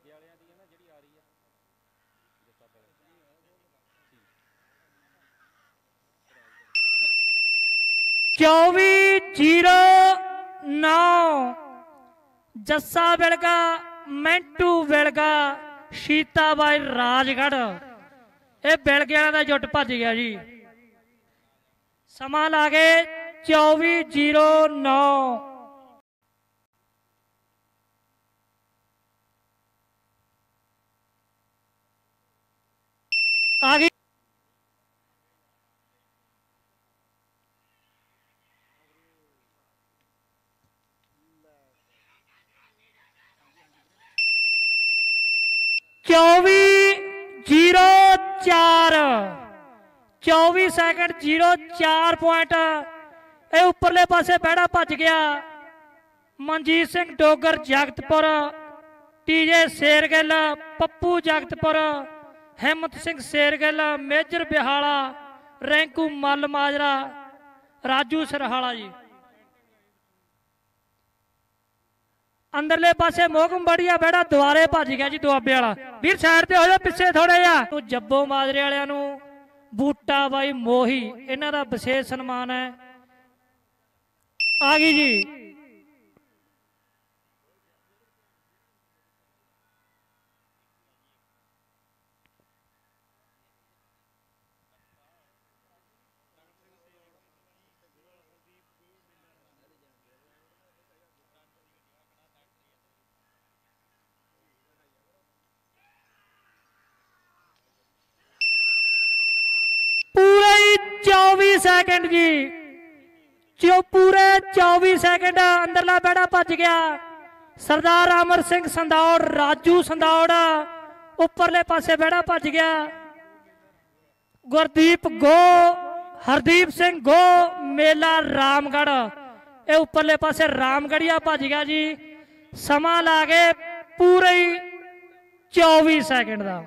24-09 जस्सा वेलगा मैंटू वेलगा शीता बाई राजगढ़ ये बेलगे वाला जुट भज गया जी। समा ला गए 24-09 आ गई 24-04 24 सैकंड 04 पॉइंट ये उपरले पासे बैड़ा भज गया। मनजीत सिंह डोगर जगतपुर टीजे शेरगिल पप्पू जगतपुर हिम्मत सिंह शेरगिल मेजर बिहाड़ा रैंकू मल माजरा राजू सरहाड़ा जी। अंदरले पासे मोहकम बढ़िया बैड़ा दुआरे भज गया जी दुआबे वाला वीर साइड ते हो जा पिछे थोड़े जा तो जब्बो माजरे वालियां नू बूटा बाई मोही इन्हां दा विशेष सन्मान है। आ गई जी पूरे 24 सैकंड जी पूरे 24 सैकंड अंदरला बैड़ा भज गया। सरदार अमर सिंह संदौड़ राजू संदौड़ उपरले पासे बैड़ा भज गया। गुरदीप गो हरदीप सिंह गो मेला रामगढ़ ये उपरले पासे रामगढ़िया भज गया जी। समा ला गए पूरे 24 सैकंड का।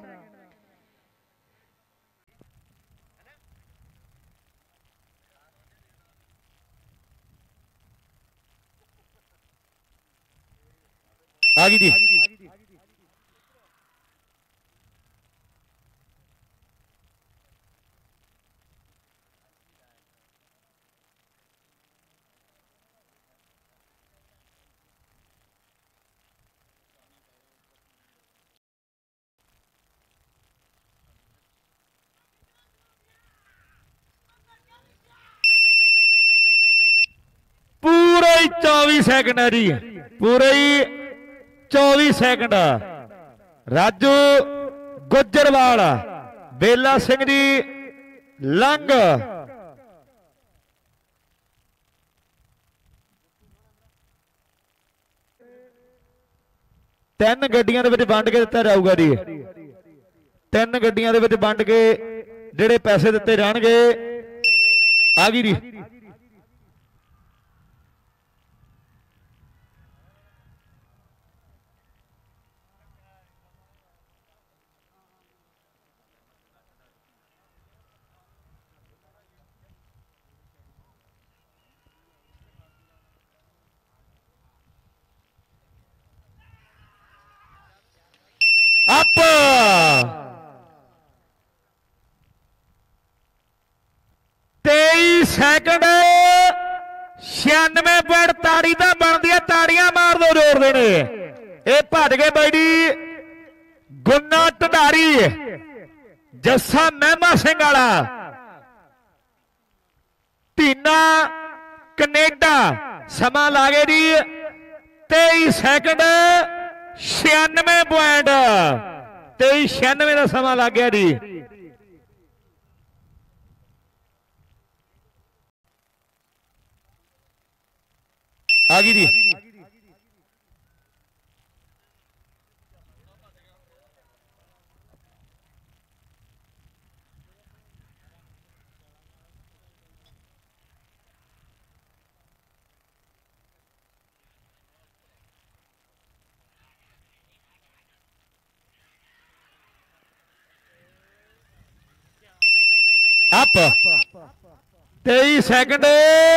आ गई जी पूरे 24 सैकंड है जी पूरे 24 सैकंड राजू गुजरवाल बेला सिंह जी लंग तीन गड्डियां दे विच वंड के दिता जाऊगा जी। तीन गड्डियां दे विच वंड के जिहड़े पैसे दिते जाणगे। आ गई जी अप 23 सैकंड 96 पॉइंट ताड़ी तो बनती है ताड़ियां मार दो जोर देने ये भज गए बाई जी। गुन्ना ढडारी जस्सा महमा सिंह वाला धीना कनेडा समा ला गए जी 23 सैकंड 96 पॉइंट 23-96 का समा लग गया जी। आ गई जी अप 23 second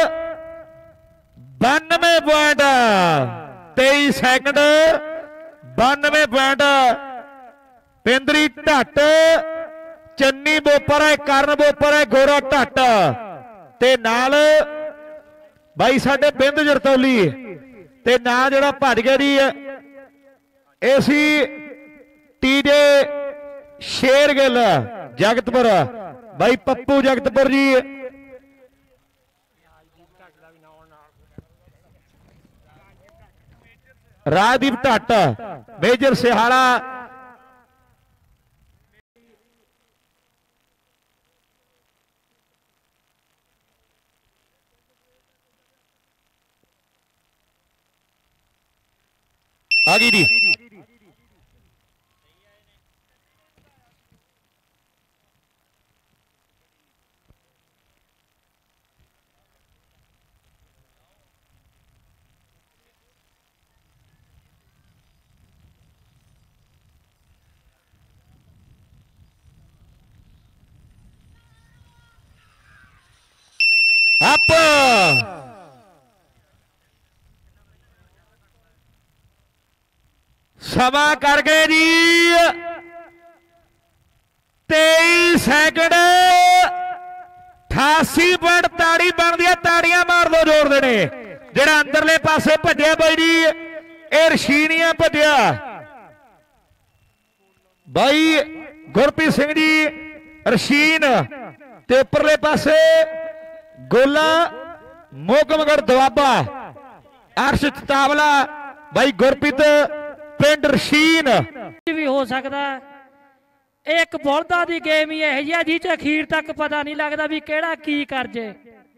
92 point 23 second 92 point Pindri Dhatt Channi Bopar ਹੈ ਕਰਨ ਬੋਪਰ ਹੈ ਗੋਰਾ ਢੱਟ ਤੇ ਨਾਲ ਬਾਈ ਸਾਡੇ ਪਿੰਡ ਜਰਤੌਲੀ ਤੇ ਨਾਂ ਜਿਹੜਾ ਭੱਜ ਗਿਆ ਜੀ ਇਹ ਸੀ ਟੀਡੇ ਸ਼ੇਰਗਿੱਲ ਜਗਤਪੁਰ ਬਾਈ ਪੱਪੂ ਜਗਤਪੁਰ ਜੀ ਰਾਜਦੀਪ ਢੱਟ ਮੇਜਰ ਸਿਹਾਲਾ ਆ ਗਈ ਜੀ ਅਪ ਸਮਾਂ ਕਰ ਗਏ ਜੀ 23 ਸੈਕਿੰਡ 88 ਪੁਆਇੰਟ ਤਾੜੀ ਬਣਦੀ ਆ ਤਾੜੀਆਂ ਮਾਰ ਦੋ ਜ਼ੋਰ ਦੇ ਨੇ ਜਿਹੜਾ ਅੰਦਰਲੇ ਪਾਸੇ ਭੱਜਿਆ ਬਾਈ ਜੀ ਇਹ ਰਸ਼ੀਨੀਆਂ ਭੱਜਿਆ ਬਾਈ ਗੁਰਪ੍ਰੀਤ ਸਿੰਘ ਜੀ ਰਸ਼ੀਨ ਤੇ ਉੱਪਰਲੇ ਪਾਸੇ ਗੋਲਾ ਮੋਗਮਗੜ ਦਵਾਬਾ ਅਰਸ਼ ਤਾਵਲਾ ਬਾਈ ਗੁਰਪ੍ਰੀਤ ਪਿੰਡ ਰਸ਼ੀਨ ਵੀ ਹੋ ਸਕਦਾ ਇਹ ਇੱਕ ਬੁਲਦਾਂ ਦੀ ਗੇਮ ਹੀ ਇਹੋ ਜਿਹੀ ਜੀ ਚ ਅਖੀਰ ਤੱਕ ਪਤਾ ਨਹੀਂ ਲੱਗਦਾ ਵੀ ਕਿਹੜਾ ਕੀ ਕਰ ਜੇ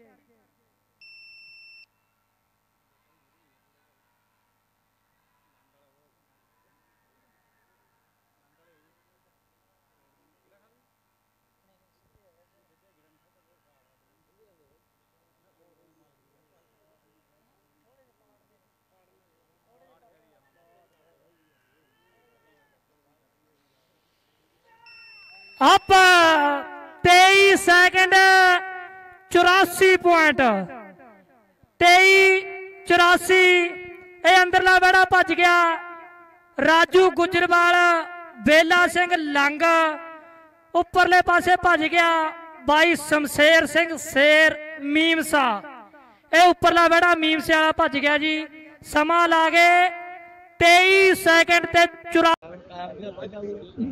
ਅਪ 23 ਸੈਕਿੰਡ 84 ਪੁਆਇੰਟ 23-84 ਇਹ ਅੰਦਰਲਾ ਬੜਾ ਭੱਜ ਗਿਆ ਰਾਜੂ ਗੁਜਰਵਾਲ ਬੇਲਾ ਸਿੰਘ ਲੰਗ ਉੱਪਰਲੇ ਪਾਸੇ ਭੱਜ ਗਿਆ ਬਾਈ ਸ਼ਮਸ਼ੇਰ ਸਿੰਘ ਸ਼ੇਰ ਮੀਮਸਾ ਇਹ ਉੱਪਰਲਾ ਬੜਾ ਮੀਮਸੇ ਵਾਲਾ ਭੱਜ ਗਿਆ ਜੀ ਸਮਾਂ ਲਾ ਗਏ 23 ਸੈਕਿੰਡ ਤੇ 84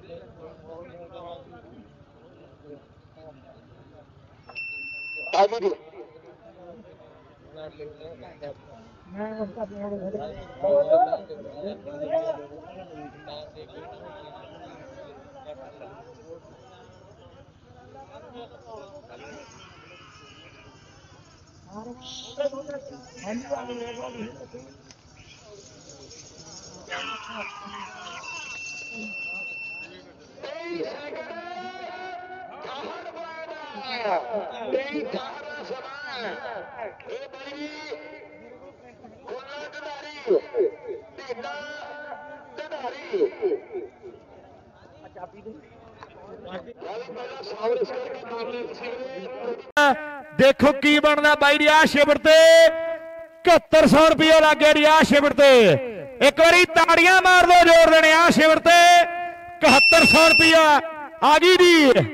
देखो की बनना बाई दी शिविर ते 7100 रुपया लग गया जी शिविर ते एक बार ताड़ियां मार दो जोर देने शिविर ते 7100 रुपया आ गई जी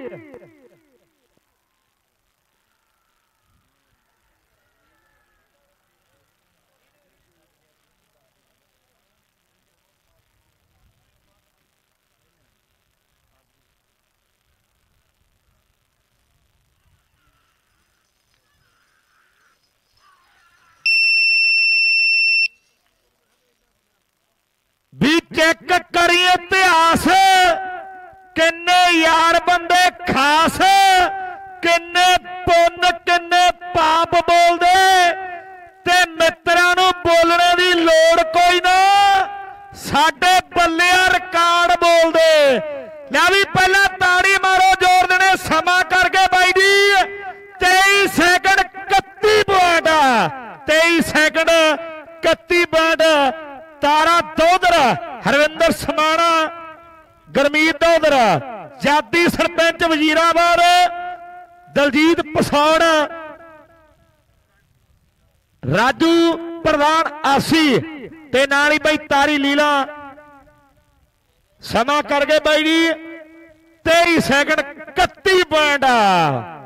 भी चेक करी इतिहास किन्ने यार बंदे खास किन्ने पुन किन्ने पाप बोलते ते मित्रां नूं बोलने दी लोड़ कोई ना साडे बल्लिया रिकॉर्ड बोलते लै भी पहला ताड़ी मारो जोर देने समा करके बाई जी 23 second 31 point 23 second 31 point Tara Dodar Harvinder Samana Gurmeet दोदर जाती सरपंच वजीराबाद दलजीत पसौड़ राजू प्रधान आसी ते नाल ही भाई तारी लीला ਸਮਾਂ ਕਰ ਗਏ ਬਾਈ ਜੀ 23 ਸੈਕਿੰਡ 31 ਪੁਆਇੰਟ